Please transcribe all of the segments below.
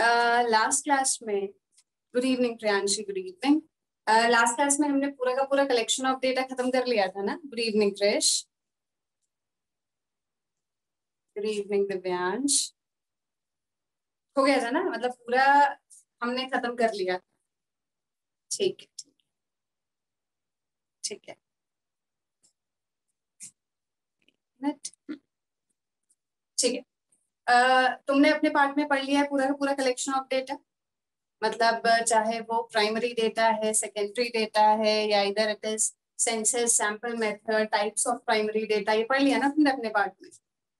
Last class में, good evening Priyanshi, good evening. Last class में हमने पूरा का पूरा कलेक्शन ऑफ डेटा खत्म कर लिया था ना। Good evening Krish, good evening Divyansh. हो गया था ना, मतलब पूरा हमने खत्म कर लिया। ठीक है ठीक है। ठीक है, तुमने अपने पार्ट में पढ़ लिया है पूरा का पूरा कलेक्शन ऑफ डेटा। मतलब चाहे वो प्राइमरी डेटा है, सेकेंडरी डेटा है, या इधर it is census, sample method, types of primary data, ये पढ़ लिया ना तुमने अपने पार्ट में।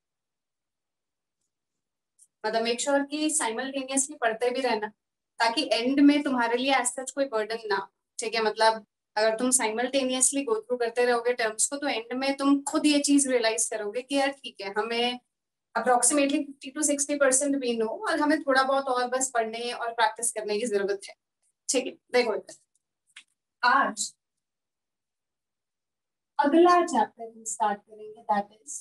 मतलब मेक श्योर कि साइमल्टेनियसली पढ़ते भी रहना, ताकि एंड में तुम्हारे लिए एज सच कोई बर्डन ना। ठीक है, मतलब अगर तुम साइमल्टेनियसली गो थ्रू करते रहोगे टर्म्स को, तो एंड में तुम खुद ये चीज रियलाइज करोगे कि यार ठीक है, हमें अप्रोक्सीमेटली 50 to 60% भी नो, और हमें थोड़ा बहुत और बस पढ़ने और प्रैक्टिस करने की जरूरत है। ठीक है, देखो आज अगला चैप्टर हम स्टार्ट करेंगे, that is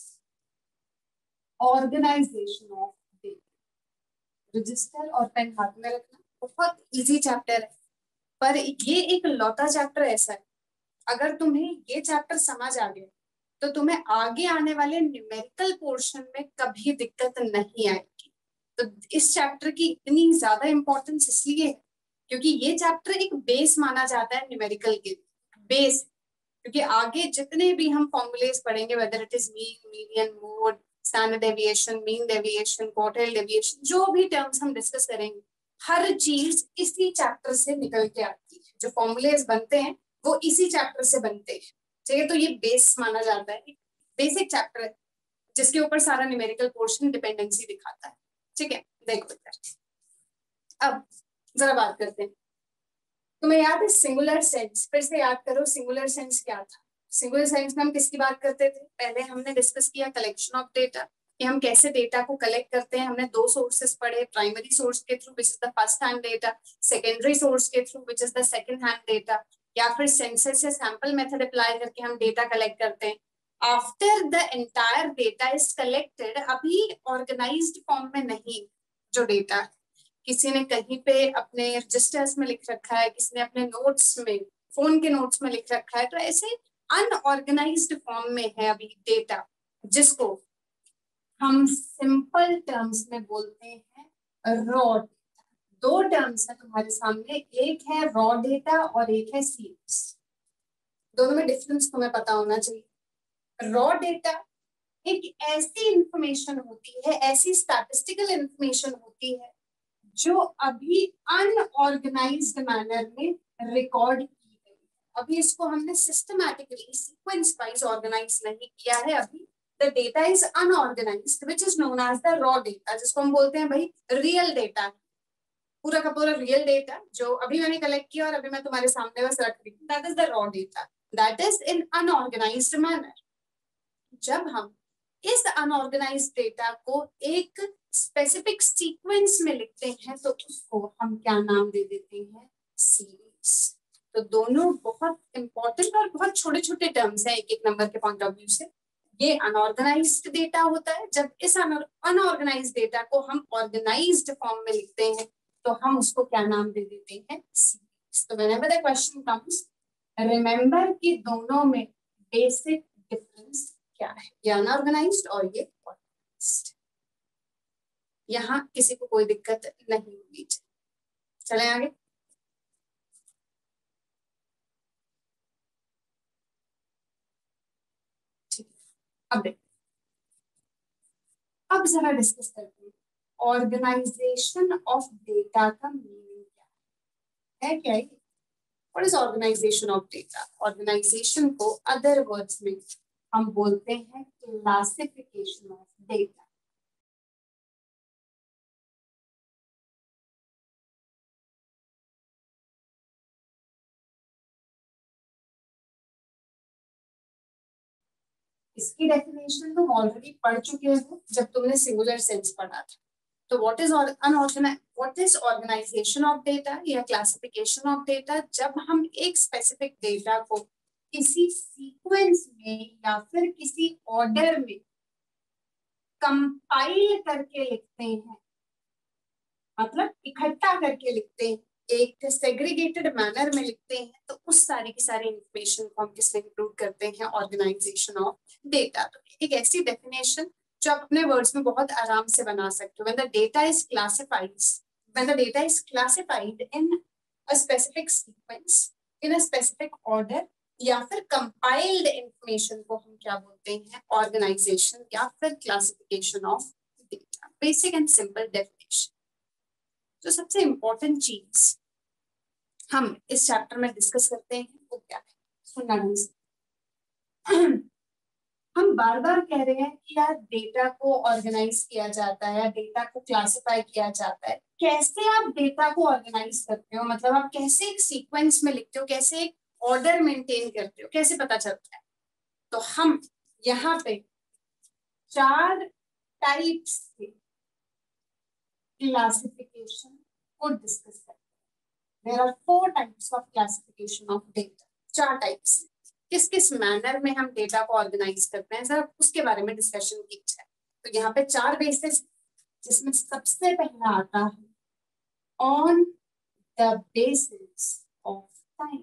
organisation of data. Register और पेन हाथ में रखना, बहुत इजी चैप्टर है, पर ये एक लौता चैप्टर ऐसा है, अगर तुम्हें ये चैप्टर समझ आ गया तो तुम्हें आगे आने वाले न्यूमेरिकल पोर्शन में कभी दिक्कत नहीं आएगी। तो इस चैप्टर की इतनी ज्यादा इंपॉर्टेंस इसलिए है क्योंकि ये चैप्टर एक बेस माना जाता है न्यूमेरिकल के, बेस। क्योंकि आगे जितने भी हम फॉर्मूलेस पढ़ेंगे, whether it is mean, median, mode, standard deviation, mean deviation, quartile deviation, जो भी टर्म्स हम डिस्कस करेंगे, हर चीज इसी चैप्टर से निकल के आती है। जो फॉर्मूलेस बनते हैं वो इसी चैप्टर से बनते हैं। ठीक है, तो ये बेस माना जाता है, बेसिक चैप्टर है जिसके ऊपर सारा न्यूमेरिकल पोर्शन डिपेंडेंसी दिखाता है। ठीक है, देखो अब जरा बात करते हैं। तुम्हें याद है सिंगुलर सेंस? फिर से याद करो, सिंगुलर सेंस क्या था। सिंगुलर सेंस में हम किसकी बात करते थे? पहले हमने डिस्कस किया कलेक्शन ऑफ डेटा, कि हम कैसे डेटा को कलेक्ट करते हैं। हमने दो सोर्सेस पढ़े, प्राइमरी सोर्स के through which is the first hand data, secondary source के through which is the second hand data, या फिर सेंसस या सैंपल मेथड अप्लाई करके हम डेटा कलेक्ट करते हैं। After the entire data is collected, अभी ऑर्गेनाइज्ड फॉर्म में नहीं जो डेटा, किसी ने कहीं पे अपने रजिस्टर्स में लिख रखा है, किसी ने अपने नोट्स में, फोन के नोट्स में लिख रखा है, तो ऐसे अनऑर्गेनाइज्ड फॉर्म में है अभी डेटा, जिसको हम सिंपल टर्म्स में बोलते हैं रॉ डेटा। दो टर्म्स है तुम्हारे सामने, एक है रॉ डेटा और एक है सीरीज। दोनों में डिफरेंस तुम्हें पता होना चाहिए। रॉ डेटा एक ऐसी इंफॉर्मेशन होती है, ऐसी स्टैटिस्टिकल इंफॉर्मेशन होती है जो अभी अनऑर्गेनाइज्ड मैनर में रिकॉर्ड की गई है। अभी इसको हमने सिस्टमैटिकली सीक्वेंस वाइज ऑर्गेनाइज नहीं किया है। अभी the data is unorganised which is known as the raw data, जिसको हम बोलते हैं भाई रियल डेटा। पूरा का पूरा रियल डेटा जो अभी मैंने कलेक्ट किया और अभी मैं तुम्हारे सामने बस रख रही हूँ, that is the raw data, that is in unorganised manner. जब हम इस अनऑर्गेनाइज्ड डेटा को एक स्पेसिफिक सीक्वेंस में लिखते हैं तो उसको हम क्या नाम दे देते हैं? सीरीज। तो दोनों बहुत इंपॉर्टेंट और बहुत छोटे छोटे टर्म्स हैं एक एक नंबर के पॉइंट ऑफ व्यू से। ये अनऑर्गेनाइज्ड डेटा होता है, जब इस अनऑर्गेनाइज्ड डेटा को हम ऑर्गेनाइज्ड फॉर्म में लिखते हैं तो हम उसको क्या नाम दे देते हैं? सीरीज। तो whenever the question comes, remember कि दोनों में बेसिक डिफरेंस क्या है, ये अनऑर्गेनाइज्ड और ये ऑर्गेनाइज्ड। यहाँ किसी को कोई दिक्कत नहीं होगी। चले आगे। ठीक, अब देखो, अब जरा डिस्कस करते हैं ऑर्गेनाइजेशन ऑफ डेटा का मीनिंग क्या है क्या है? What is organisation of data? Organisation को अदर वर्ड्स में हम बोलते हैं क्लासिफिकेशन ऑफ डेटा। इसकी डेफिनेशन तुम ऑलरेडी पढ़ चुके हो जब तुमने सिंगुलर सेंस पढ़ा था। तो what is organisation of data या क्लासिफिकेशन ऑफ डेटा? जब हम एक स्पेसिफिक डेटा को किसी सीक्वेंस में या फिर किसी ऑर्डर में कंपाइल करके लिखते हैं, मतलब इकट्ठा करके लिखते हैं, एक सेग्रीगेटेड मैनर में लिखते हैं, तो उस सारी की सारी इंफॉर्मेशन को हम किसमें इंक्लूड करते हैं, ऑर्गेनाइजेशन ऑफ डेटा। तो एक ऐसी डेफिनेशन जो आप अपने वर्ड्स में बहुत आराम से बना सकते हो। When the data is classified, when the data is classified in a specific sequence, in a specific order, या फिर कंपाइल्ड इंफॉर्मेशन को हम क्या बोलते हैं, ऑर्गेनाइजेशन या फिर classification of data. Basic and simple definition. जो सबसे इंपॉर्टेंट चीज हम इस चैप्टर में डिस्कस करते हैं वो क्या है, सुनना ढंग से। हम बार बार कह रहे हैं कि यार डेटा को ऑर्गेनाइज किया जाता है, डेटा को क्लासिफाई किया जाता है। कैसे आप डेटा को ऑर्गेनाइज करते हो, मतलब आप कैसे एक सीक्वेंस में लिखते हो, कैसे एक ऑर्डर मेंटेन करते हो, कैसे पता चलता है? तो हम यहाँ पे 4 टाइप्स के क्लासिफिकेशन को डिस्कस करते हैं। There are 4 types of classification of data. 4 types. किस किस मैनर में हम डेटा को ऑर्गेनाइज करते हैं सर, उसके बारे में डिस्कशन की जाए। तो यहाँ पे 4 बेसिस, जिसमें सबसे पहला आता है on the basis of time.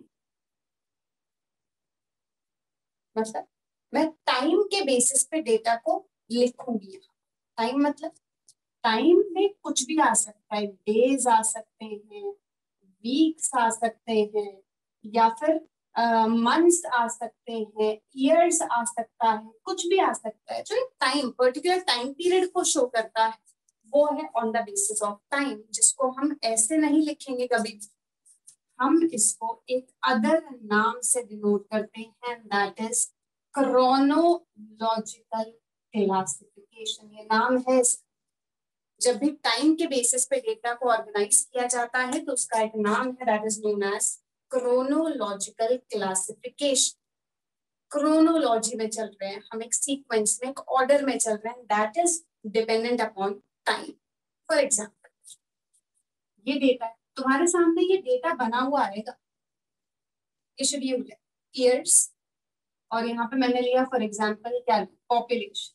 मतलब मैं टाइम के बेसिस पे डेटा को लिखूंगी। टाइम मतलब टाइम में कुछ भी आ सकता है, डेज आ सकते हैं, वीक्स आ सकते हैं, या फिर मंथ्स आ सकते हैं, ईयर्स आ सकता है, कुछ भी आ सकता है। जो एक टाइम, पर्टिकुलर टाइम पीरियड को शो करता है, वो है on the basis of time, जिसको हम ऐसे नहीं लिखेंगे कभी भी। हम इसको एक अदर नाम से डिनोट करते हैं, दैट इज क्रोनोलॉजिकल क्लासिफिकेशन। ये नाम है। जब भी टाइम के बेसिस पे डेटा को ऑर्गेनाइज किया जाता है तो उसका एक नाम है, that is known as chronological classification. Chronology में चल रहे हैं हम, एक सीक्वेंस में, एक ऑर्डर में चल रहे हैं, that is dependent upon time. For example, ये डेटा है तुम्हारे सामने, ये डेटा बना हुआ आएगा, ये शेड्यूल है, ईयर्स, और यहाँ पे मैंने लिया फॉर एग्जाम्पल क्या, पॉपुलेशन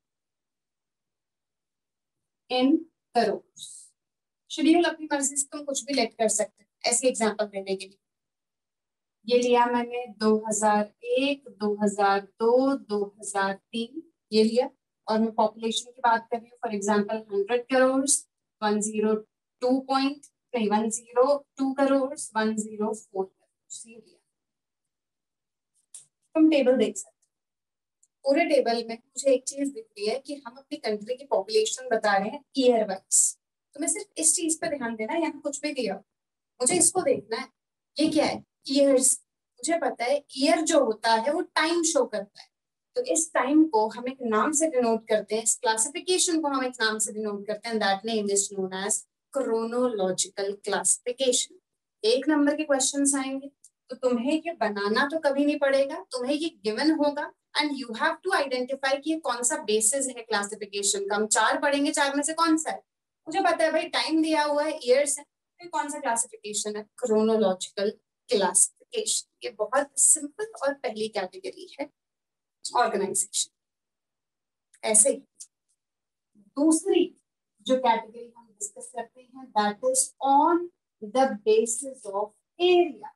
इन करोड़। शेड्यूल अपनी मर्जी से तुम कुछ भी लेट कर सकते हो, ऐसे एग्जांपल देने के लिए। ये लिया मैंने 2001, 2002, 2003, ये लिया। और मैं पॉपुलेशन की बात कर रही हूँ, फॉर एग्जांपल 100 करोड़, 102 पॉइंट नहीं 102 करोड़, 104 करोड़, ये लिया। तुम टेबल देख सकते हो। पूरे टेबल में मुझे एक चीज दिख रही है कि हम अपनी कंट्री की पॉपुलेशन बता रहे हैं ईयर वाइज। तो मैं सिर्फ इस चीज पर ध्यान देना है, यहाँ कुछ भी दिया, मुझे इसको देखना है। ये क्या है, ईयर्स। मुझे पता है ईयर जो होता है वो टाइम शो करता है, तो इस टाइम को हम एक नाम से डिनोट करते हैं, इस क्लासिफिकेशन को हम एक नाम से डिनोट करते हैं, that name is known as chronological classification. 1 number के क्वेश्चंस आएंगे तो तुम्हें ये बनाना तो कभी नहीं पड़ेगा, तुम्हें ये गिवन होगा and you have to identify कि ये कौन सा बेसिस है क्लासिफिकेशन का। हम 4 पढ़ेंगे, 4 में से कौन सा है, मुझे पता है भाई टाइम दिया हुआ है, ईयर्स है, तो कौन सा क्लासिफिकेशन है, क्रोनोलॉजिकल क्लासिफिकेशन। ये बहुत सिंपल और पहली कैटेगरी है ऑर्गेनाइजेशन। ऐसे ही दूसरी जो कैटेगरी हम डिस्कस करते हैं, that is on the basis of area.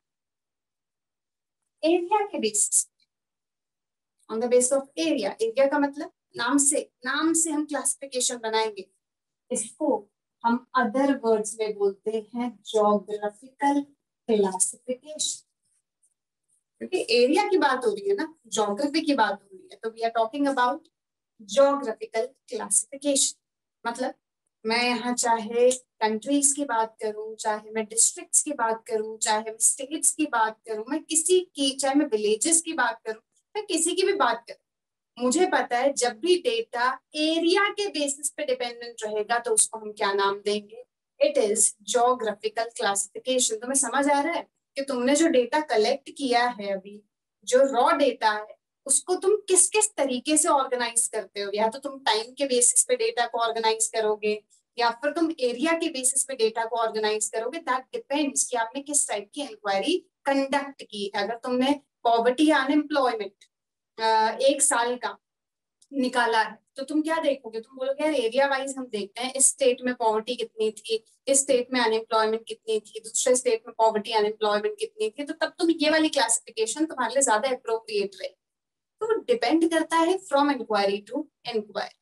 Area के basis, on the basis of area. Area का मतलब नाम से हम क्लासिफिकेशन बनाएंगे। इसको हम अदर वर्ड्स में बोलते हैं ज्योग्राफिकल क्लासिफिकेशन, क्योंकि एरिया की बात हो रही है ना, ज्योग्राफी की बात हो रही है, तो we are talking about geographical classification. मतलब मैं यहाँ चाहे कंट्रीज की बात करूं, चाहे मैं डिस्ट्रिक्ट्स की बात करूं, चाहे मैं स्टेट्स की बात करूं, मैं किसी की, चाहे मैं विलेजेस की बात करूं, मैं किसी की भी बात करूं, मुझे पता है जब भी डेटा एरिया के बेसिस पे डिपेंडेंट रहेगा तो उसको हम क्या नाम देंगे, इट इज ज्योग्राफिकल क्लासिफिकेशन। तुम्हें समझ आ रहा है कि तुमने जो डेटा कलेक्ट किया है अभी, जो रॉ डेटा है, उसको तुम किस किस तरीके से ऑर्गेनाइज करते हो। या तो तुम टाइम के बेसिस पे डेटा को ऑर्गेनाइज करोगे, या फिर तुम एरिया के बेसिस पे डेटा को ऑर्गेनाइज करोगे। दैट डिपेंड्स कि आपने किस टाइप की इंक्वायरी कंडक्ट की है। अगर तुमने पॉवर्टी अनएम्प्लॉयमेंट 1 साल का निकाला है, तो तुम क्या देखोगे, तुम बोलोगे यार एरिया वाइज हम देखते हैं, इस स्टेट में पॉवर्टी कितनी थी, इस स्टेट में अनएम्प्लॉयमेंट कितनी थी, दूसरे स्टेट में पॉवर्टी अनएम्प्लॉयमेंट कितनी थी, तो तब तुम ये वाली क्लासिफिकेशन तुम्हारे लिए ज्यादा अप्रोप्रिएट रहे। तो डिपेंड करता है from inquiry to inquiry.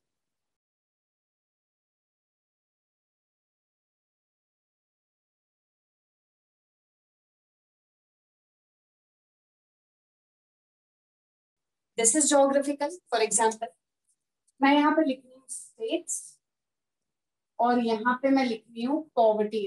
This is geographical. For example मैं यहाँ पे लिख रही हूँ स्टेट्स और यहाँ पे मैं लिख रही हूँ पॉवर्टी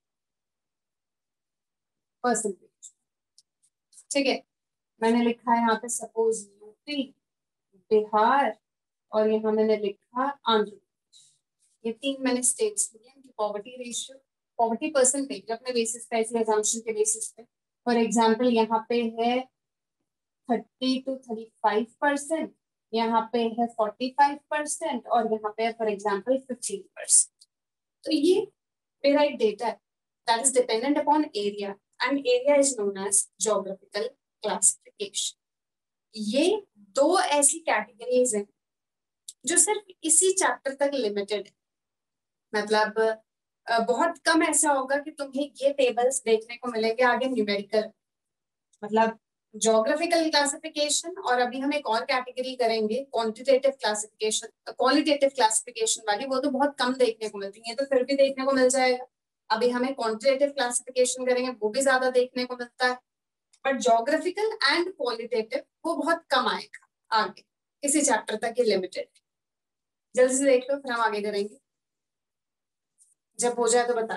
परसेंटेज। ठीक है, मैंने लिखा है यहाँ पे सपोज यूपी, बिहार, और यहाँ मैंने लिखा आंध्र प्रदेश। ये तीन मैंने स्टेट्स लिए, इनकी पॉवर्टी रेशियो, पॉवर्टी परसेंटेज अपने बेसिस पे, ऐसे अजम्पशन के बेसिस पे। फॉर एग्जांपल यहाँ पे है 30 to 35%, यहाँ पे है 45%, और यहाँ पे फॉर एग्जाम्पल 15%। तो ये मेरा एक डेटा है that is dependent upon area and area is known as geographical classification। ये दो ऐसी कैटेगरीज हैं जो सिर्फ इसी चैप्टर तक लिमिटेड है। मतलब बहुत कम ऐसा होगा कि तुम्हें ये टेबल्स देखने को मिलेंगे आगे न्यूमेरिकल, मतलब ज्योग्राफिकल क्लासिफिकेशन, और अभी हम एक और कैटेगरी करेंगे क्वांटिटेटिव क्लासिफिकेशन, क्वालिटेटिव क्लासिफिकेशन वाली, वो तो बहुत कम देखने को मिलती है, तो फिर भी देखने को मिल जाएगा। अभी हमें क्वांटिटेटिव क्लासिफिकेशन करेंगे, वो भी ज्यादा देखने को मिलता है, बट ज्योग्राफिकल एंड क्वालिटेटिव वो बहुत कम आएगा आगे, इसी चैप्टर तक ये लिमिटेड। जल्दी से देख लो, फिर हम आगे करेंगे, जब हो जाए तो बता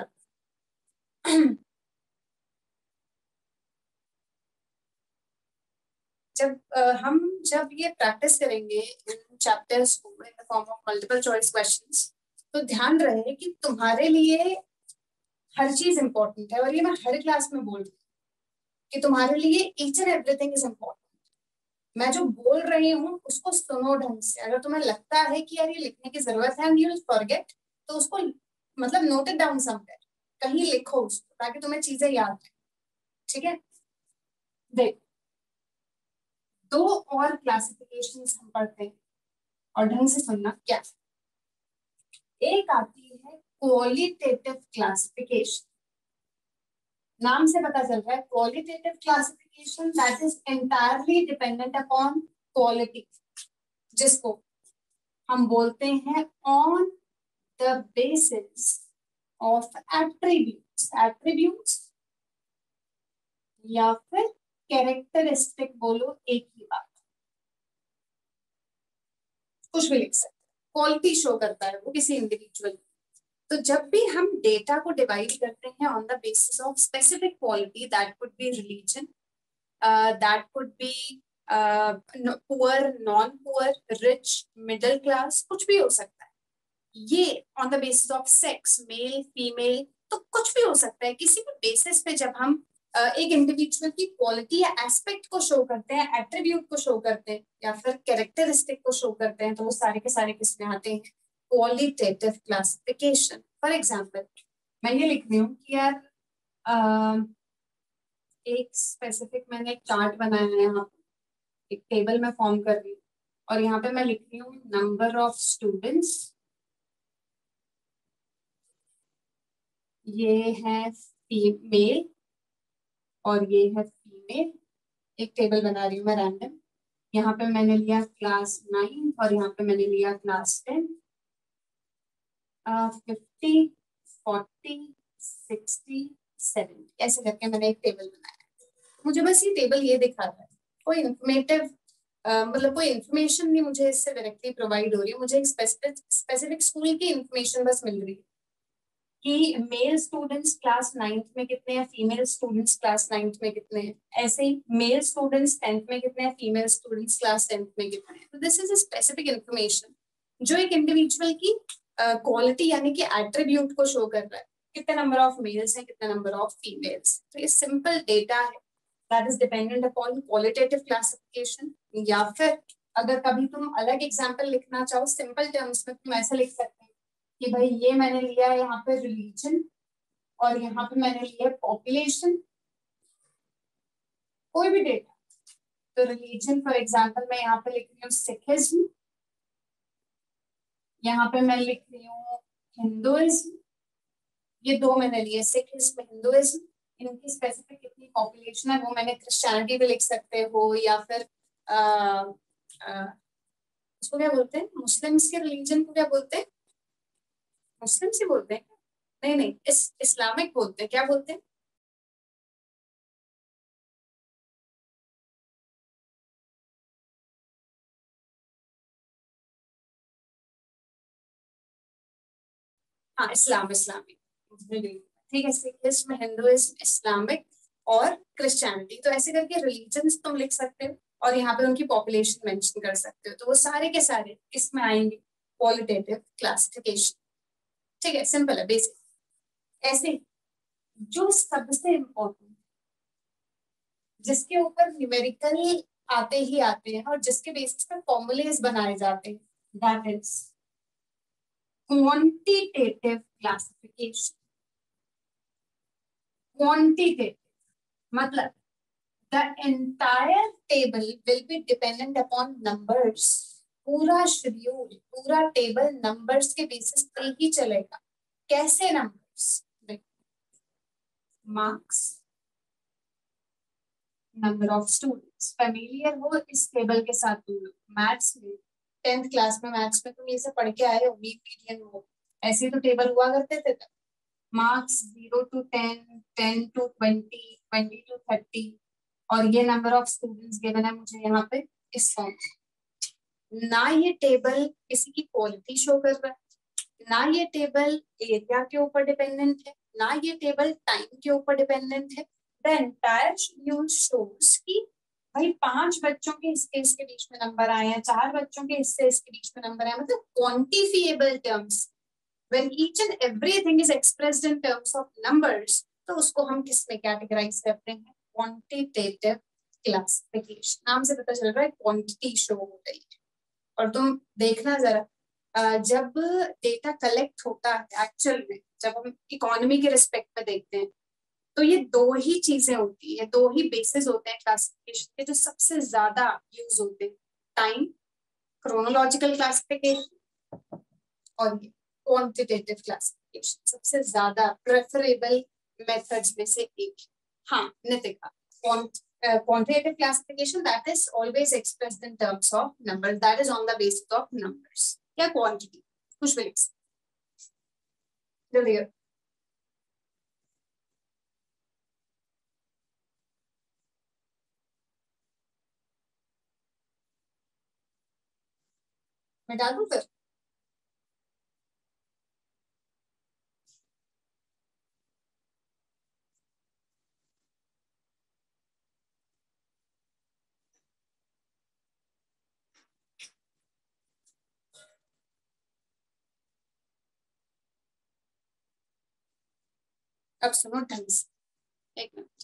जब हम जब ये प्रैक्टिस करेंगे इन चैप्टर्स को in the form of multiple choice questions, तो ध्यान रहे कि तुम्हारे लिए हर चीज इंपॉर्टेंट है, और ये मैं हर क्लास में बोल रही हूँ कि तुम्हारे लिए each and everything is important. मैं जो बोल रही हूँ उसको सुनो ढंग से। अगर तुम्हें लगता है कि यार ये लिखने की जरूरत है एंड यू विल फॉरगेट, तो उसको मतलब नोट इट डाउन समवेयर, कहीं लिखो उसको, ताकि तुम्हें चीजें याद रहे। ठीक है, देख, दो और क्लासिफिकेशंस हम पढ़ते हैं, और ढंग से सुनना क्या। एक आती है क्वालिटेटिव क्लासिफिकेशन, नाम से पता चल रहा है qualitative classification, that is entirely dependent upon quality, जिसको हम बोलते हैं on the basis of attributes, attributes या फिर कैरेक्टरिस्टिक, बोलो एक ही बात, कुछ भी लिख सकते हैं, क्वालिटी शो करता है वो किसी इंडिविजुअल। तो जब भी हम डेटा को डिवाइड करते हैं on the basis of specific quality, that could be religion, that could be poor, non poor, rich, middle class, कुछ भी हो सकता है। ये on the basis of sex, male female, तो कुछ भी हो सकता है। किसी भी बेसिस पे जब हम एक इंडिविजुअल की क्वालिटी या एस्पेक्ट को शो करते हैं, एट्रीब्यूट को शो करते हैं, या फिर कैरेक्टरिस्टिक को शो करते हैं, तो वो सारे के सारे किसमें आते हैं, क्वालिटेटिव क्लासिफिकेशन। फॉर एग्जाम्पल मैं ये लिख रही हूँ कि यार एक स्पेसिफिक मैंने एक चार्ट बनाया है, यहाँ पे एक टेबल में फॉर्म कर रही हूँ, और यहाँ पे मैं लिख रही हूँ नंबर ऑफ स्टूडेंट्स, ये है मेल और ये है फीमेल। एक टेबल बना रही हूँ मैं रैंडम, यहाँ पे मैंने लिया क्लास 9 और यहाँ पे मैंने लिया क्लास 10। 50, 40, 60, 70 ऐसे करके मैंने एक टेबल बनाया। मुझे बस ये टेबल ये दिखा रहा है, कोई इंफॉर्मेटिव मतलब कोई इन्फॉर्मेशन नहीं मुझे इससे डायरेक्टली प्रोवाइड हो रही है। मुझे एक स्पेसिफिक स्कूल की इन्फॉर्मेशन बस मिल रही है कि मेल स्टूडेंट्स क्लास 9th में कितने हैं, फीमेल स्टूडेंट्स क्लास 9th में कितने हैं, ऐसे ही मेल स्टूडेंट्स 10th में कितने हैं, फीमेल स्टूडेंट्स क्लास 10th में कितने हैं। तो this is a specific information जो एक इंडिविजुअल की क्वालिटी यानी कि एट्रीब्यूट को शो कर रहा है, कितने नंबर ऑफ मेल्स हैं, कितने नंबर ऑफ फीमेल्स। तो ये सिंपल डेटा है that is dependent upon qualitative classification. या फिर अगर कभी तुम अलग एग्जाम्पल लिखना चाहो सिंपल टर्म्स में, तुम ऐसे लिख सकते हैं कि भाई ये मैंने लिया है यहाँ पे रिलीजन, और यहाँ पे मैंने लिया पॉपुलेशन, कोई भी डेटा। तो रिलीजन फॉर एग्जांपल मैं यहाँ पे लिख रही हूँ सिखिज्म, यहाँ पे मैं लिख रही हूँ हिंदुइज्म, ये दो मैंने लिए, सिखिज्म हिंदुइज्म, इनकी स्पेसिफिक कितनी पॉपुलेशन है वो मैंने क्रिश्चियनिटी पे लिख सकते हो, या फिर आ, आ, उसको क्या बोलते हैं, मुस्लिम्स के रिलीजन को क्या बोलते हैं, मुस्लिम से बोलते हैं, नहीं नहीं इस्लामिक बोलते हैं, क्या बोलते हैं? हाँ इस्लाम, इस्लामिक, ठीक है, सिखिज्म हिंदुइज्म इस्लामिक और क्रिश्चियनिटी, तो ऐसे करके रिलीजन्स तुम लिख सकते हो और यहाँ पे उनकी पॉपुलेशन मेंशन कर सकते हो, तो वो सारे के सारे इसमें आएंगे, क्वालिटेटिव क्लासिफिकेशन। ठीक है, सिंपल है, बेसिक। ऐसे जो सबसे इम्पोर्टेंट, जिसके ऊपर न्यूमेरिकल आते ही आते हैं और जिसके बेसिस पर फॉर्मूलेज बनाए जाते हैं, that is quantitative classification. Quantitative मतलब the entire table will be dependent upon numbers, पूरा शेड्यूल पूरा टेबल नंबर्स के बेसिस पे ही चलेगा। कैसे numbers? Marks, number of students, familiar हो इस टेबल के साथ तुम लोग मैथ्स में, 10th क्लास में मैथ्स में तुम ये सब पढ़ के आए हो, मीडियन हो, ऐसे तो टेबल हुआ करते थे तब। मार्क्स 0 to 10, 10 to 20, 20 to 30, और ये नंबर ऑफ स्टूडेंट्स गिवन है मुझे यहाँ पे इस फॉर्म। ना ये टेबल किसी की क्वालिटी शो कर रहा है, ना ये टेबल एरिया के ऊपर डिपेंडेंट है, ना ये टेबल टाइम के ऊपर डिपेंडेंट है। द एंटायर शेड्यूल शोज कि भाई 5 बच्चों के इसके बीच में नंबर आए हैं, 4 बच्चों के इसके बीच में नंबर आए, मतलब quantifiable terms. when each and everything is expressed in terms of numbers, तो उसको हम किस में कैटेगराइज करते हैं? Quantitative classification. नाम से पता चल रहा है क्वांटिटी शो हो रही है। और तुम देखना जरा, जब डेटा कलेक्ट होता है एक्चुअल में, जब हम इकोनॉमी के रिस्पेक्ट में देखते हैं, तो ये दो ही चीजें होती है, दो ही बेसिस होते हैं क्लासिफिकेशन के जो सबसे ज्यादा यूज होते हैं, टाइम क्रोनोलॉजिकल क्लासिफिकेशन और ये क्वांटिटेटिव क्लासिफिकेशन, सबसे ज्यादा प्रेफरेबल मेथड्स में से एक। हाँ Nitika, quantitative classification that is always expressed in terms of numbers, that is on the basis of numbers या quantity, कुछ भी लिख सकते जल्दी। मैं डाल दूं फिर? अब सुनो ढंग से, एक मिनट।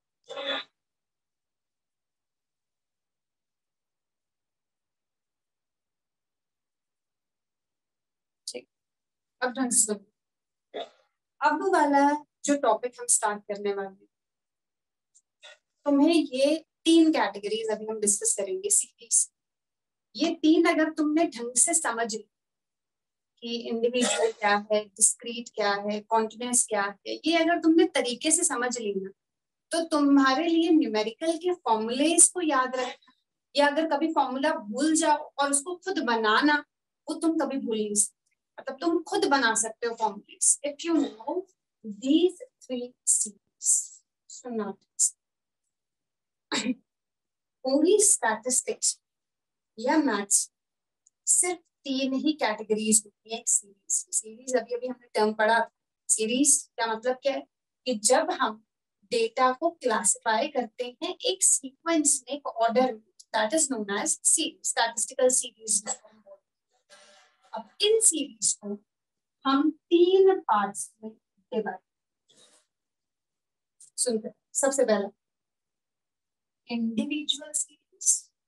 ठीक, अब ढंग से सुनो। अब वाला जो टॉपिक हम स्टार्ट करने वाले हैं, तुम्हें ये 3 कैटेगरीज अभी हम डिस्कस करेंगे सीरीज। ये 3 अगर तुमने ढंग से समझ ली कि इंडिविजुअल क्या है, डिस्क्रीट क्या है, कॉन्टिन्यूस क्या है, ये अगर तुमने तरीके से समझ ली ना, तो तुम्हारे लिए न्यूमेरिकल के फॉर्मूलेस को याद रखना, या अगर कभी फॉर्मूला भूल जाओ और उसको खुद बनाना, वो तुम कभी भूल नहीं सकते। मतलब तुम खुद बना सकते हो formulas if you know these 3 series. सुनना, पूरी स्टैटिस्टिक्स या मैथ्स सिर्फ 3 ही कैटेगरीज होती है। सीरीज, सीरीज अभी अभी हमने टर्म पढ़ा। सीरीज का मतलब क्या है कि जब हम डेटा को क्लासिफाई करते हैं एक सीक्वेंस में, एक ऑर्डर में, that is known as series, statistical series. अब इन सीरीज को हम 3 पार्ट्स में डिवाइड। सुनते, सबसे पहला इंडिविजुअल सीरीज,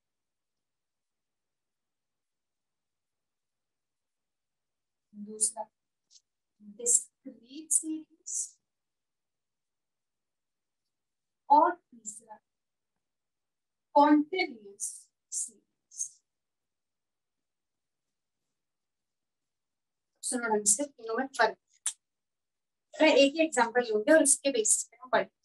दूसरा डिस्क्रीट सीरीज, और तीसरा कॉन्टिन्यूअस सीरीज। सुनो ढंग से, तीनों में फर्क। मैं एक ही एग्जांपल लूंगी और उसके बेसिस पे हम पढ़ेंगे।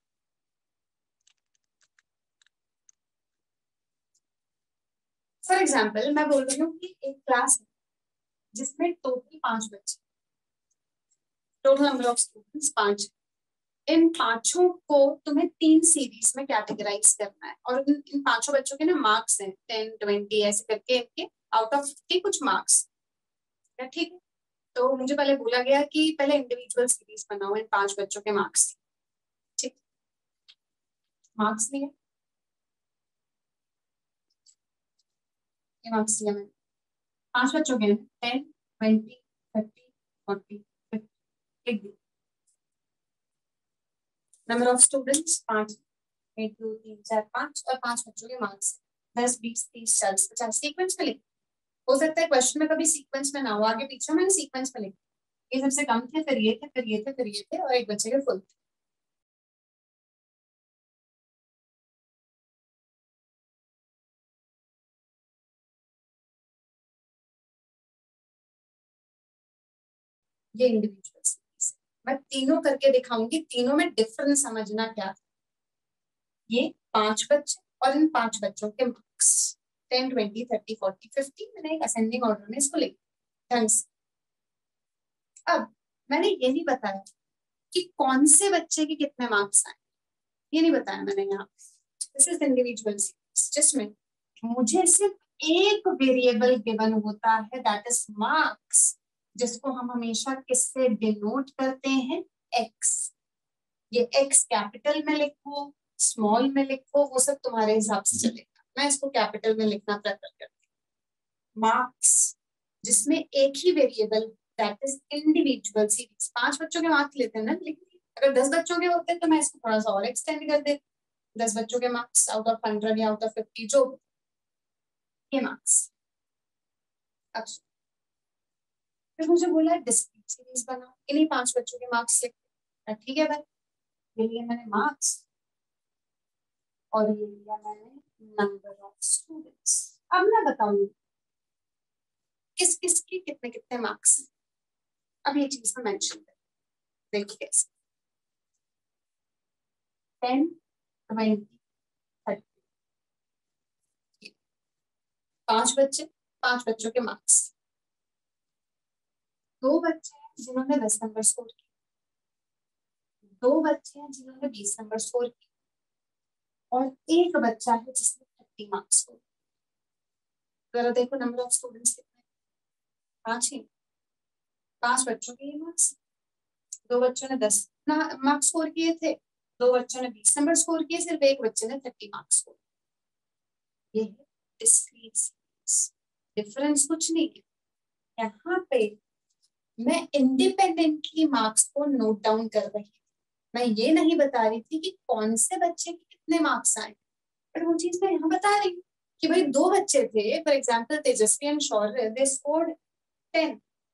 फॉर एग्जाम्पल मैं बोल रही हूँ कि एक क्लास है जिसमें टोटल 5 बच्चे, टोटल नंबर ऑफ स्टूडेंट्स 5। इन पांचों को तुम्हें 3 सीरीज में कैटेगराइज करना है और इन पांचों बच्चों के ना मार्क्स हैं 10, 20 ऐसे करके इनके आउट ऑफ 50 कुछ मार्क्स। ठीक है, तो मुझे पहले बोला गया कि पहले इंडिविजुअल सीरीज बनाओ इन 5 बच्चों के मार्क्स। ठीक, मार्क्स लिए, ये मार्क्स लिया मैंने 5 बच्चों के, 10, 20, 30, 40, 50 लिख दिया। नंबर ऑफ स्टूडेंट्स 5, 1, 2, 3, 4, 5 और 5 बच्चों के मार्क्स 10, 20, 30, 40, 50 सीक्वेंस में लिख। हो सकता है क्वेश्चन में कभी सीक्वेंस में ना हो, आगे पीछे मैंने सीक्वेंस में लिखा, ये सबसे कम थे, फिर ये थे, फिर ये थे, फिर ये थे और एक बच्चे के फुल थे। ये इंडिविजुअल सीरीज मैं तीनों करके दिखाऊंगी, तीनों में डिफरेंस समझना क्या है। ये 5 बच्चे और इन 5 बच्चों के मार्क्स 10, 20, 30, 40, 50, मैंने एक असेंडिंग ऑर्डर में इसको लिखा ढंग से। अब मैंने ये नहीं बताया कि कौन से बच्चे के कितने मार्क्स आए, ये नहीं बताया मैंने यहाँ। दिस इज इंडिविजुअल सीरीज जिसमें मुझे सिर्फ एक वेरिएबल गिवन होता है, दैट इज मार्क्स, जिसको हम हमेशा किससे डिनोट करते हैं, एक्स। ये एक्स कैपिटल में लिखो, स्मॉल में लिखो, वो सब तुम्हारे हिसाब से चलेगा, मैं इसको कैपिटल में लिखना प्रेफर करती हूँ। मार्क्स जिसमें एक ही variable, that is individual series. 5 बच्चों के मार्क्स लेते हैं ना, लेकिन अगर 10 बच्चों के होते तो मैं इसको थोड़ा सा और एक्सटेंड कर देती, 10 बच्चों के मार्क्स आउट ऑफ 100 या आउट ऑफ 50 जो ये मार्क्स। अब फिर मुझे बोला डिस्क्रीट सीरीज बनाओ, इन्हीं 5 बच्चों के मार्क्स लिखते। ठीक है भाई, ये लिया मैंने मार्क्स और ये लिया मैंने नंबर ऑफ स्टूडेंट्स। अब मैं बताऊंगी किस किस के कितने कितने मार्क्स। अब ये चीज में मेंशन कर, देखिए कैसे 10, 20, 30, 5 बच्चे, 5 बच्चों के मार्क्स। 2 बच्चे हैं जिन्होंने 10 नंबर स्कोर किए, 2 बच्चे हैं जिन्होंने 20 नंबर स्कोर किए और एक बच्चा है जिसने 30 मार्क्स स्कोर। जरा देखो नंबर ऑफ स्टूडेंट्स कितने, 5 ही। 5 बच्चों के ये मार्क्स, 2 बच्चों ने 10 मार्क्स स्कोर किए थे, 2 बच्चों ने 20 नंबर स्कोर किए, सिर्फ एक बच्चे ने 30 मार्क्स स्कोर। ये है डिस्क्रीट सीरीज, डिफरेंस कुछ नहीं है। यहाँ पे मैं इंडिपेंडेंटली मार्क्स को नोट डाउन कर रही थी, मैं ये नहीं बता रही थी कि कौन से बच्चे के कितने मार्क्स आए, पर वो चीज मैं यहाँ बता रही हूँ कि भाई 2 बच्चे थे, for example Tejaswi and Shaurya, they scored 10।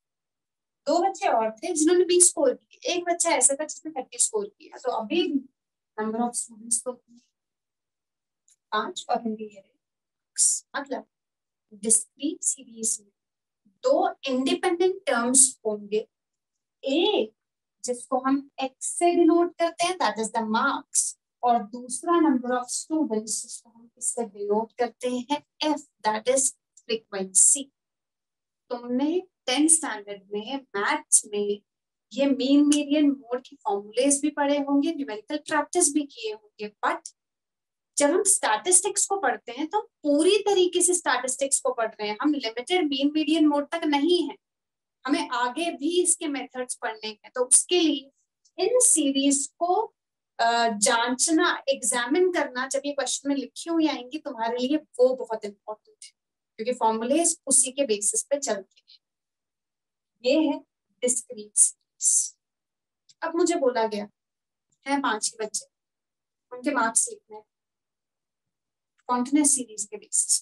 2 बच्चे और थे जिन्होंने 20 स्कोर किए, एक बच्चा ऐसा था जिसने 30 स्कोर किया। तो अभी नंबर ऑफ स्टूडेंट्स तो 5 और हिंदी ये मतलब डिस्क्रीट सीरीज में 2 इंडिपेंडेंट टर्म्स होंगे, एक जिसको हम एक्स से डिनोट करते हैं, दैट इज द मार्क्स, और दूसरा नंबर ऑफ स्टूडेंट्स जिसको हम किससे डिनोट करते हैं, एफ, दैट इज फ्रीक्वेंसी। तुमने 10th स्टैंडर्ड में मैथ्स में ये मीन मीडियन मोड के फॉर्मूलेस भी पढ़े होंगे, न्यूमेरिकल प्रैक्टिस भी किए होंगे, बट जब हम स्टैटिस्टिक्स को पढ़ते हैं तो पूरी तरीके से स्टैटिस्टिक्स को पढ़ रहे हैं, हम लिमिटेड मीन मीडियन मोड तक नहीं है, हमें आगे भी इसके मेथड्स पढ़ने हैं। तो उसके लिए इन सीरीज को जांचना, एग्जामिन करना, जब ये क्वेश्चन में लिखी हुई आएंगी तुम्हारे लिए, वो बहुत इंपॉर्टेंट है, क्योंकि फॉर्मूलेस उसी के बेसिस पे चलते हैं। ये है डिस्क्रीट सीरीज। अब मुझे बोला गया है 5 ही बच्चे, उनके मार्क्स लिखने हैं कॉन्टिन्यूस सीरीज के बेसिस।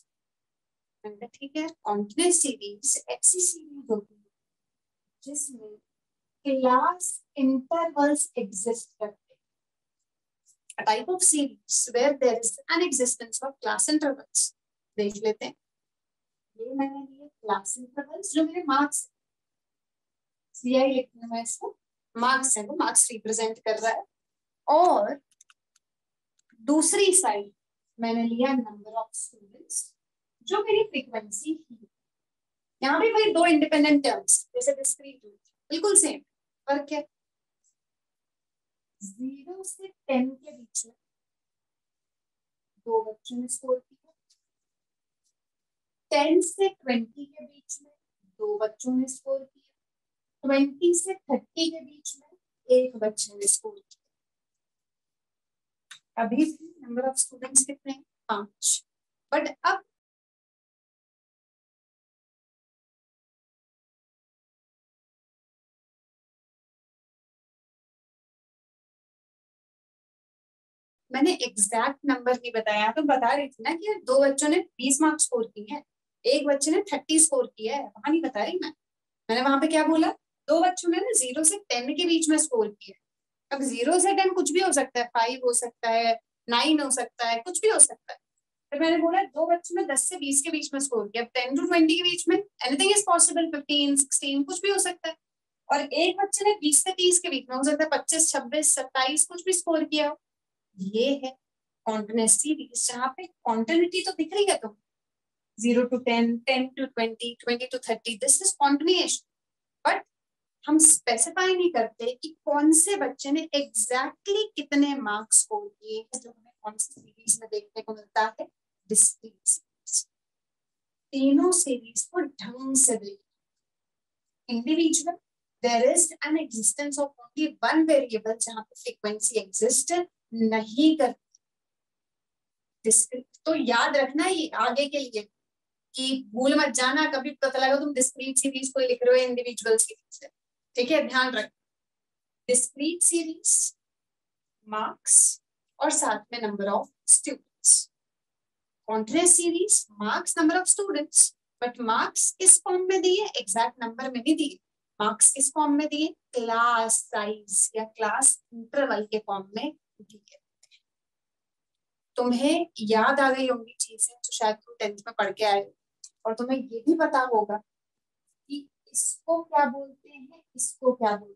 ठीक है, कॉन्टिन्यूस सीरीज ऐसी सीरीज होती है जिसमें क्लास इंटरवल्स एग्जिस्ट करते हैं। A type of series where there is an existence of class intervals। देख लेते हैं, ये मैंने लिए क्लास इंटरवल्स जो मेरे मार्क्स, CI लिखने में इसको मार्क्स है, वो मार्क्स रिप्रेजेंट कर रहा है। और दूसरी साइड मैंने लिया नंबर ऑफ स्टूडेंट्स, जो मेरी फ्रीक्वेंसी थी। यहाँ भी भाई दो इंडिपेंडेंट टर्म्स जैसे डिस्क्रीट, बिल्कुल सेम, फर्क क्या? 0 से 10 के बीच में दो बच्चों ने स्कोर किया, 10 से 20 के बीच में दो बच्चों ने स्कोर किया, 20 से 30 के बीच में एक बच्चे ने स्कोर किया। अभी भी नंबर ऑफ स्टूडेंट्स कितने हैं? 5। बट अब मैंने एग्जैक्ट नंबर नहीं बताया, तो बता रही थी ना कि दो बच्चों ने 20 मार्क्स स्कोर किए हैं, एक बच्चे ने 30 स्कोर किया है, वहां नहीं बता रही मैंने वहां पे क्या बोला? दो बच्चों ने ना 0 से 10 के बीच में स्कोर किया। अब 0 से 10 कुछ भी हो सकता है, 5 हो सकता है, 9 हो सकता है, कुछ भी हो सकता है। फिर मैंने बोला दो बच्चों ने 10 से 20 के बीच में स्कोर किया, 10 to 20 के बीच में एनीथिंग इज पॉसिबल, 15, 16 कुछ भी हो सकता है। और एक बच्चे ने 20 से 30 के बीच में हो सकता है 25, 26, 27 कुछ भी स्कोर किया हो। ये है कॉन्टिन्यूस सीरीज, जहाँ पे कॉन्टिन्यूटी तो दिख रही है, तो 0 to 10, 10 to 20, 20 to 30, this is continuation. But हम स्पेसिफाई नहीं करते कि कौन से बच्चे ने एग्जैक्टली कितने मार्क्स स्कोर किए हैं, जो हमें कौन सी सीरीज में देखने को मिलता है, डिस्क्रीट सीरीज। तीनों सीरीज को ढंग से देखिए। Individual, there is an existence of only one variable जहां पे फ्रीक्वेंसी एग्जिस्ट नहीं करती। डिस्क्रीट तो याद रखना ये आगे के लिए, कि भूल मत जाना कभी पता लगा तुम डिस्क्रीट सीरीज को लिख रहे हो इंडिविजुअल सीरीज। ठीक है, ध्यान रख। डिस्क्रीट सीरीज मार्क्स और साथ में number of students, continuous series marks number of students. But marks किस फॉर्म में दिए? एग्जैक्ट नंबर में नहीं दिए। मार्क्स किस फॉर्म में दिए? क्लास साइज या क्लास इंटरवल के फॉर्म में दिए। तुम्हें याद आ गई होंगी चीजें जो शायद तुम 10th में पढ़ के आए, और तुम्हें ये भी पता होगा कि इसको क्या बोलते हैं, इसको क्या बोलते हैं।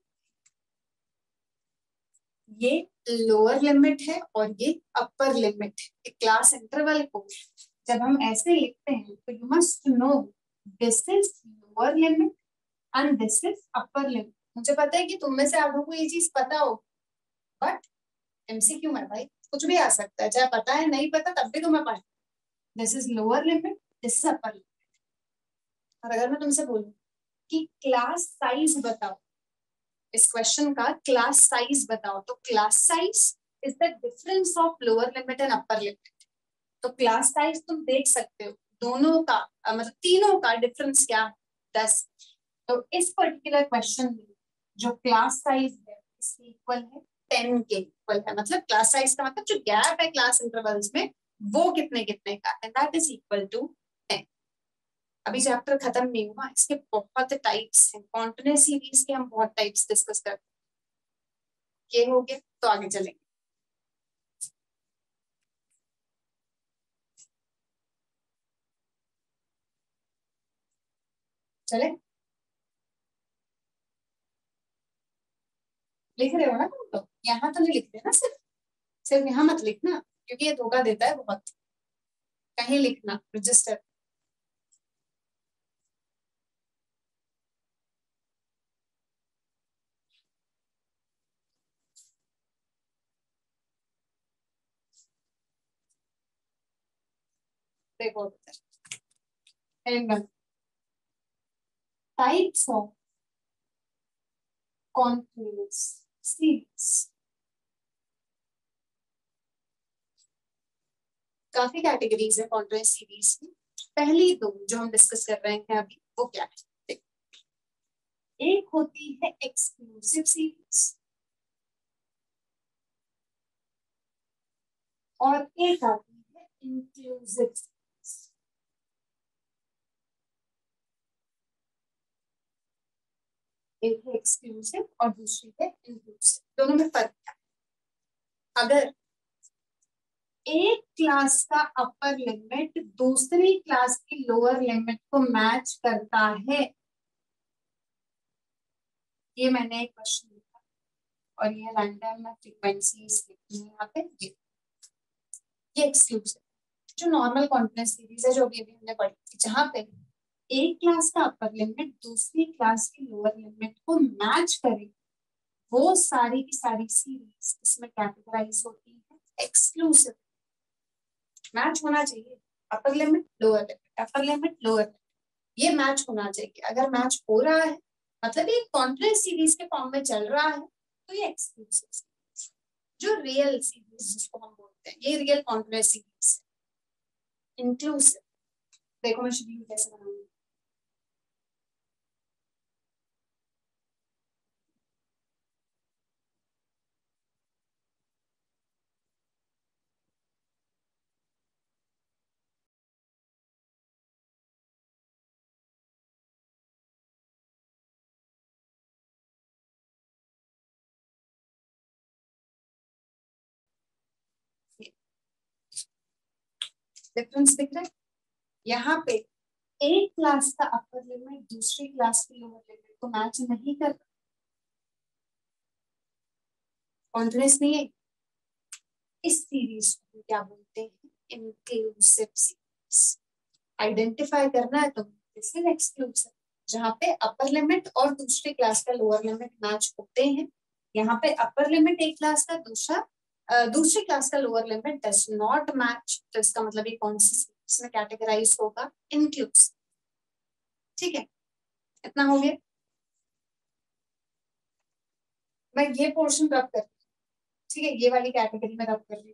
ये लोअर लिमिट है और ये अपर लिमिट है। क्लास इंटरवल को जब हम ऐसे लिखते हैं तो you must know this is lower limit and this is upper limit. मुझे पता है कि तुम में से आप लोगों को ये चीज पता हो, बट एमसीक्यू में भाई कुछ भी आ सकता है, चाहे पता है नहीं पता तब भी तुम्हें पढ़ना। This is lower limit, this is upper limit. और अगर मैं तुमसे बोलूं कि क्लास साइज बताओ, इस क्वेश्चन का क्लास साइज बताओ, तो class size is the difference of lower limit and upper limit. तो क्लास साइज तुम देख सकते हो दोनों का, मतलब तीनों का डिफरेंस क्या है? 10। तो इस पर्टिकुलर क्वेश्चन में जो क्लास साइज है इसके इक्वल है 10 के इक्वल है। मतलब क्लास साइज का मतलब जो गैप है क्लास इंटरवल्स में वो कितने कितने का है, दैट इज इक्वल टू 10। अभी चैप्टर खत्म नहीं हुआ, इसके बहुत टाइप्स हैं, कॉन्टिन्यूस सीरीज के हम बहुत टाइप्स डिस्कस करते हैं। ये हो गया तो आगे चलेंगे। चले, लिख रहे हो ना तुम? तो यहाँ तो नहीं लिखते ना, सिर्फ सिर्फ यहाँ मत लिखना, क्योंकि ये धोखा देता है बहुत। कहीं लिखना रजिस्टर। देखो टाइप्स ऑफ कॉन्टिन्यूस सीरीज। काफी कैटेगरीज है कॉन्टिन्यूस सीरीज की। पहली दो जो हम डिस्कस कर रहे हैं अभी वो क्या है? देखो, एक होती है एक्सक्लूसिव सीरीज और एक आती है इंक्लूसिव सीरीज। एक है एक्सक्लूसिव और दूसरी है इंक्लूसिव। दोनों में फर्क क्या है? अगर एक क्लास का अपर लिमिट दूसरी क्लास की लोअर लिमिट को मैच करता है ये मैंने एक क्वेश्चन लिखा और ये रैंडम में फ्रीक्वेंसीज लिखी है यहाँ पे। ये एक्सक्लूसिव जो नॉर्मल कॉन्टिन्यूस सीरीज है जो अभी अभी हमने पढ़ी थी, जहाँ पे एक क्लास का अपर लिमिट दूसरी क्लास की लोअर लिमिट को मैच करे, वो सारी की सारी सीरीज इसमें कैटेगराइज होती है एक्सक्लूसिव। मैच होना चाहिए, upper limit lower limit, upper limit lower limit, ये मैच होना चाहिए। अगर मैच हो रहा है मतलब ये कॉन्टिन्यूस सीरीज के फॉर्म में चल रहा है तो ये एक्सक्लूसिव सीरीज। जो रियल सीरीज जिसको हम बोलते हैं, ये रियल कॉन्टिन्यूस सीरीज इंक्लूसिव। देखो मैं शेड्यूल कैसे बनाऊंगी। डिफरेंस दिख रहा है यहाँ पे। एक क्लास का अपर लिमिट दूसरी क्लास की लोअर लिमिट को मैच नहीं करता, कॉन्टिन्यूस नहीं है। इस सीरीज को क्या बोलते हैं, इंक्लूसिव सीरीज। आइडेंटिफाई करना है तो दिस इज एक्सक्लूसिव, जहाँ पे अपर लिमिट और दूसरी क्लास का लोअर लिमिट मैच होते हैं। यहाँ पे अपर लिमिट एक क्लास का दूसरी क्लास का lower limit does not match, तो इसका मतलब ये कौन सी सीरीज में कैटेगराइज होगा, इंक्लूसिव। ठीक है, इतना हो गया। मैं ये पोर्शन रब कर, ठीक है, ये वाली कैटेगरी में रब कर रही हूँ।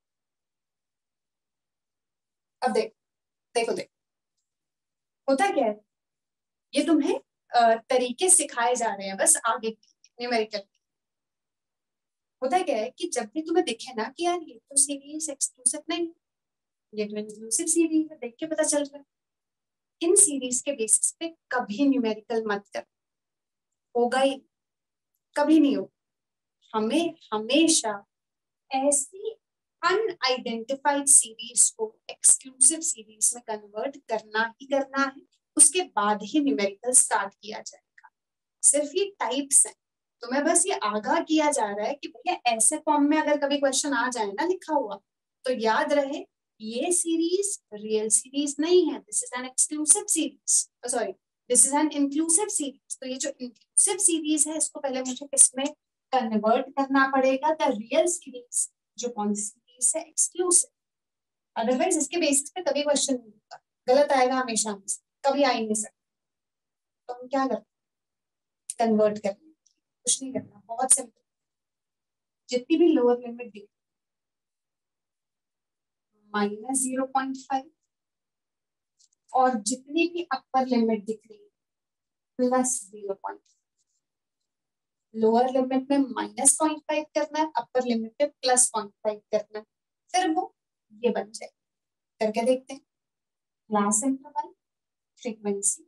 अब देखो देखो होता क्या है, ये तुम्हें तरीके सिखाए जा रहे हैं बस आगे न्यूमेरिकल। होता क्या है कि जब भी तुम्हें दिखे ना कि यार ये तो सीरीज एक्सक्लूसिव नहीं, ये तो इंक्लूसिव सीरीज है, देख के पता चल रहा है, इन सीरीज के बेसिस पे कभी न्यूमेरिकल मत कर, होगा ही कभी नहीं हो। हमें हमेशा ऐसी अनआइडेंटिफाइड सीरीज को एक्सक्लूसिव सीरीज में कन्वर्ट करना ही करना है, उसके बाद ही न्यूमेरिकल स्टार्ट किया जाएगा। सिर्फ ये टाइप्स हैं, तुम्हें बस ये आगाह किया जा रहा है कि भैया ऐसे फॉर्म में अगर कभी क्वेश्चन आ जाए ना लिखा हुआ, तो याद रहे ये सीरीज रियल सीरीज नहीं है, this is an exclusive series, sorry this is an inclusive series. तो ये जो इंक्लूसिव सीरीज है इसको पहले मुझे किसमें कन्वर्ट करना पड़ेगा, द रियल सीरीज, जो कौन सी सीरीज है, एक्सक्लूसिव। अदरवाइज इसके बेसिस पे कभी क्वेश्चन नहीं होगा, गलत आएगा हमेशा, कभी आ ही नहीं सकता। तो हम क्या करते हैं, कन्वर्ट करते हैं, कुछ नहीं करना, बहुत सिंपल। जितनी भी लोअर लिमिट दी -0.5 और जितनी भी अपर लिमिट दिख रही है +0.5। लोअर लिमिट में -0.5 करना है, अपर लिमिट में +0.5 करना है, फिर वो ये बन जाए। करके देखते हैं। क्लास इंटरवल फ्रीक्वेंसी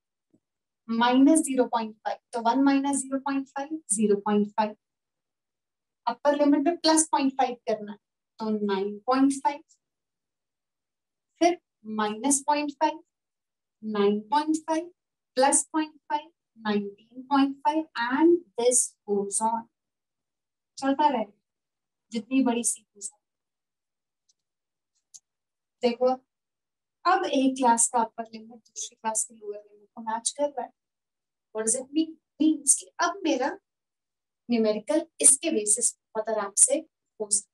-0.5, तो 1 - 0.5 0.5। अपर लिमिट में +0.5 करना है तो 9.5, फिर -0.5 9.5 +0.5 19.5 एंड दिस गोज ऑन, चलता रहे जितनी बड़ी सीरीज है। देखो अब एक क्लास का अपर लिमिट दूसरी क्लास की लोअर लिमिट को मैच कर रहा है, what does it mean, means कि अब मेरा न्यूमेरिकल इसके बेसिस बहुत आराम से हो सकता।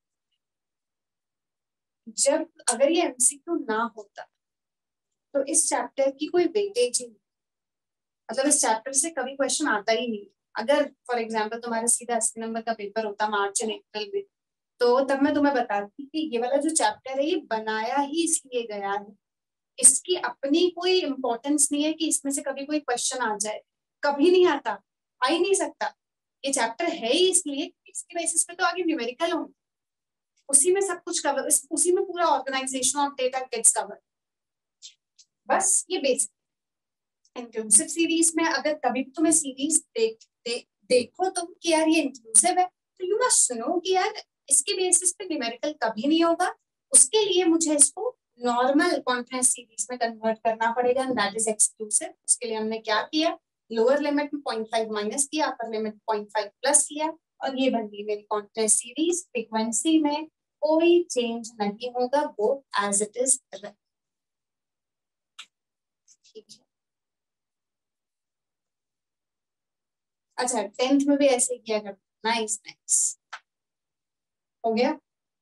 जब अगर ये एमसीक्यू ना होता तो इस चैप्टर की कोई वेटेज ही नहीं, मतलब इस चैप्टर से कभी क्वेश्चन आता ही नहीं। अगर फॉर एग्जांपल तुम्हारा सीधा 80 नंबर का पेपर होता मार्च एंड अप्रैल में, तो तब मैं तुम्हें बताती कि ये वाला जो चैप्टर है ये बनाया ही इसलिए गया है, इसकी अपनी कोई इंपॉर्टेंस नहीं है कि इसमें से कभी कोई क्वेश्चन आ जाए, कभी नहीं आता, आ ही नहीं सकता। ये चैप्टर है ही इसलिए, इसके बेसिस पे तो आगे न्यूमेरिकल होंगे, उसी में सब कुछ कवर, उसी में पूरा organization of data gets cover. बस ये बेसिक। इंक्लूसिव सीरीज में अगर कभी भी तुम्हें सीरीज देखो तुम कि यार ये इंक्लूसिव है, तो यू मस्ट नो कि यार इसके बेसिस पे न्यूमेरिकल कभी नहीं होगा, उसके लिए मुझे इसको नॉर्मल कॉन्फ्रेंस सीरीज में कन्वर्ट करना पड़ेगा, दैट इज एक्सक्लूसिव। उसके लिए हमने क्या किया, लोअर लिमिट में 0.5 माइनस किया, अपर लिमिट 0.5 प्लस किया, और ये बन गई मेरी कॉन्टिन्यूस सीरीज। फ्रीक्वेंसी में कोई चेंज नहीं होगा, वो एज इट इज रहेगा। ठीक है, अच्छा 10th में भी ऐसे किया करते। नाइस नाइस, हो गया।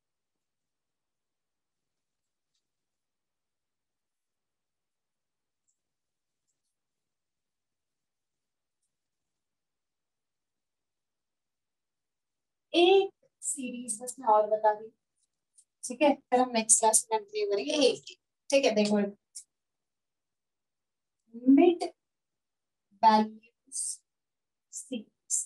एक सीरीज बस मैं और बता दी, ठीक है, फिर हम नेक्स्ट क्लास में कंटिन्यू करेंगे। एक, ठीक है, देखो मिड वैल्यूज सीरीज,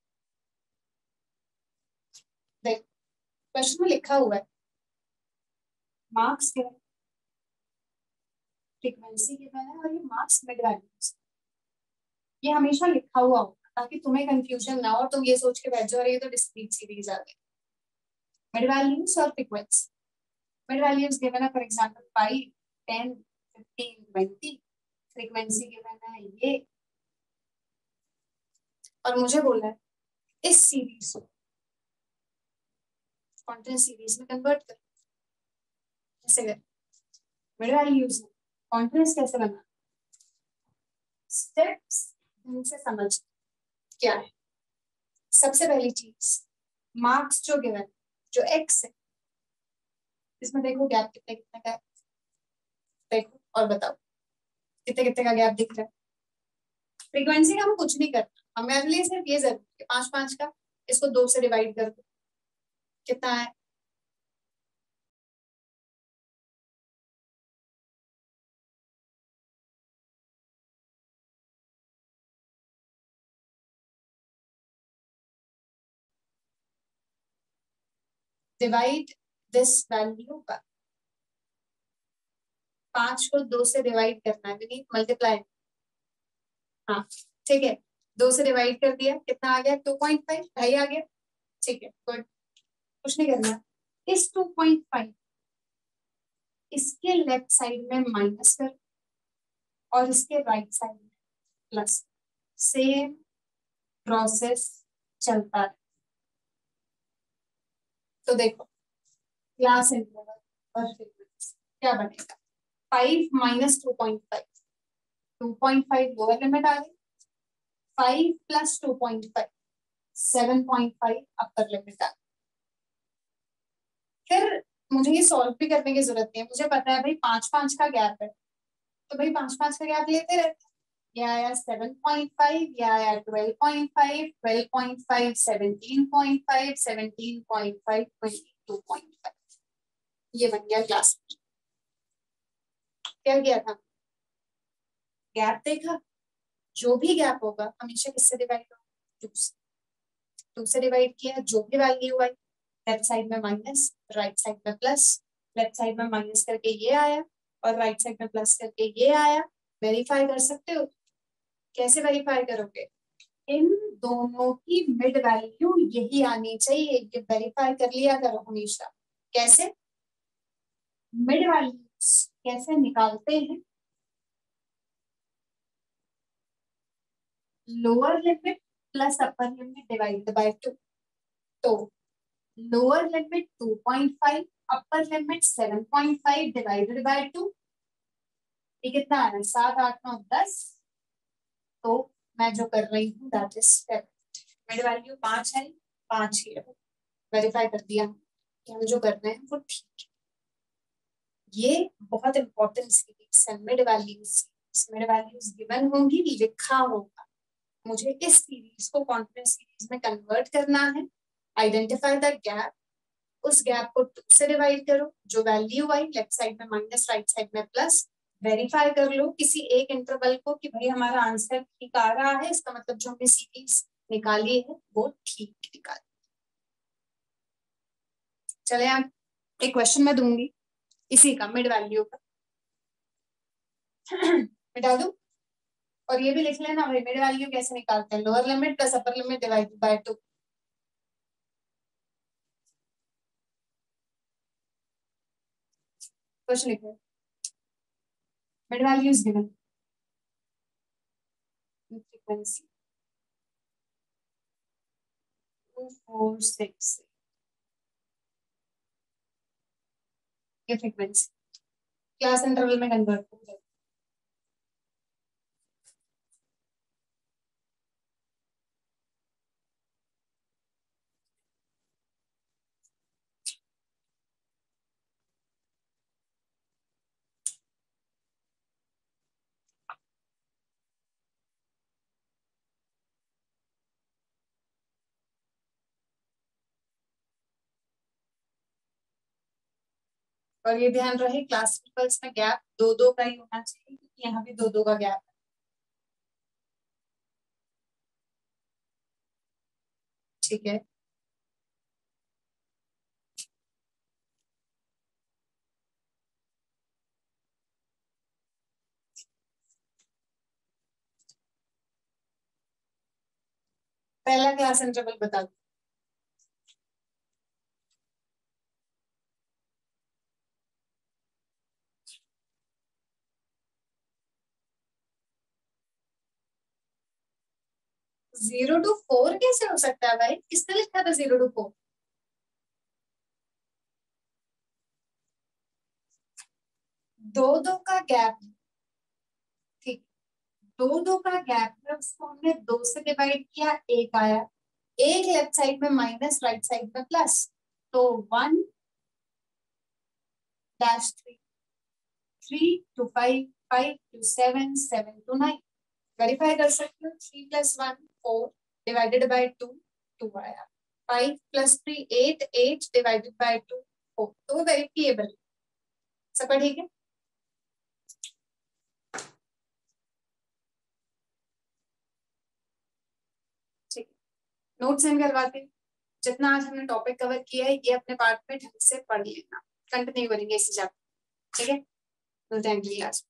देख क्वेश्चन में लिखा हुआ है मार्क्स गिवन, फ्रीक्वेंसी गिवन है, और ये मार्क्स मिड वैल्यूज, ये हमेशा लिखा हुआ होगा ताकि तुम्हें कंफ्यूजन ना हो और तुम ये सोच के बैठ जाओ ये तो डिस्क्रीट सीरीज आ गई। मिड वैल्यूज और फ्रीक्वेंसी, मिड वैल्यूज गिवन है फॉर एग्जांपल 5, 10, 15, 20, फ्रीक्वेंसी गिवन है ये, और मुझे बोला है इस सीरीज को कॉन्टिन्यूस सीरीज में कन्वर्ट कर, कैसे कर, मिड वैल्यूज कॉन्टिन्यूस कैसे बना, स्टेप्स इनसे समझ क्या है। सबसे पहली चीज, मार्क्स जो गिवन, जो एक्स है, इसमें देखो गैप कितने कितने का है, देखो और बताओ कितने कितने का गैप दिख रहा है। फ्रीक्वेंसी का हम कुछ नहीं करना, हमारे लिए सिर्फ ये जरूरी है 5 5 का, इसको 2 से डिवाइड कर दो, कितना है, डिवाइड दिस वैल्यू पर, 5 को 2 से डिवाइड करना है, विनीत मल्टीप्लाई, हाँ ठीक है, 2 से डिवाइड कर दिया, कितना आ गया 2.5, ढाई आ गया, ठीक है गुड। कुछ नहीं करना, इस 2.5 इसके लेफ्ट साइड में माइनस कर, और इसके राइट साइड में प्लस, सेम प्रोसेस चलता है। तो देखो क्लास इंटरवल और फ्रीक्वेंसी क्या बनेगा, 5 माइनस 2.5, 2.5 लोअर लिमिट आ गई, 5 प्लस 2.5, 7.5 अपर लिमिट आ गई। फिर मुझे ये सॉल्व भी करने की जरूरत नहीं है, मुझे पता है भाई 5 5 का गैप है, तो भाई 5 5 का गैप लेते रहते हैं। ये आया 7.5, ये आया 12.5, 12.5 17.5, 17.5 22.5, ये बन गया क्लास। क्या किया था, गैप देखा, जो भी गैप होगा हमेशा किससे डिवाइड होगा, 2 से, 2 से डिवाइड किया, जो भी वैल्यू आई लेफ्ट साइड में माइनस, राइट साइड में प्लस, लेफ्ट साइड में माइनस करके ये आया और राइट साइड में प्लस करके ये आया। वेरीफाई कर सकते हो, कैसे वेरीफाई करोगे, इन दोनों की मिड वैल्यू यही आनी चाहिए, ये वेरीफाई कर लिया करो हमेशा। कैसे, मिड वैल्यूज कैसे निकालते हैं, lower limit plus upper limit divided by 2, तो lower limit 2.5, upper limit 7.5 divided by 2, ये कितना आ रहा है 7 8 9 10, तो मैं जो कर रही हूँ that is correct, mid value 5 है, 5 ही है, वेरीफाई कर दिया कि हम जो कर रहे हैं वो ठीक है। ये बहुत इंपॉर्टेंट सीरीज है, mid values, mid values given होंगी, लिखा होगा, मुझे इस सीरीज को कॉन्फिडेंस सीरीज में कन्वर्ट करना है। आइडेंटिफाई द गैप, उस गैप को 2 से डिवाइड करो, जो वैल्यू आई लेफ्ट साइड में माइनस राइट साइड में प्लस, वेरीफाई कर लो किसी एक इंटरवल को कि भाई हमारा आंसर ठीक आ रहा है, इसका मतलब जो हमने सीरीज निकाली है वो ठीक निकाली। चले एक क्वेश्चन मैं दूंगी इसी का, मिड वैल्यू का मिटा दूं, और ये भी लिख लेना भाई मिड वैल्यू कैसे निकालते हैं, lower limit plus upper limit divided by 2। Question लिखो, mid value is given, frequency 246 ये फ्रीक्वेंसी क्लास इंटरवल में कन्वर्ट हो जाएगी। और ये ध्यान रहे क्लास इंटरवल्स में गैप दो दो का ही होना चाहिए क्योंकि यहाँ भी दो दो का गैप है। ठीक है, पहला क्लास इंटरवल बता दो। जीरो टू फोर कैसे हो सकता है भाई? किसने लिखा था जीरो टू फोर? दो दो का गैप, ठीक, दो दो का गैप है, उसको हमने दो से डिवाइड किया, एक आया, एक लेफ्ट साइड में माइनस राइट साइड में प्लस, तो 1-3, 3 to 5, 5 to 7, 7 to 9 वेरीफाई कर सकते हो। 3+1 4 डिवाइडेड बाय 2 2 आया, 5+3 8 8 डिवाइडेड बाय 2 4, तो वेरिफिएबल। सब ठीक है? ठीक, नोट सेंड करवाते हैं। जितना आज हमने टॉपिक कवर किया है ये अपने पार्ट में ढंग से पढ़ लेना, कंटिन्यू करेंगे इसी चैप्टर। ठीक है, मिलते हैं अगली क्लास।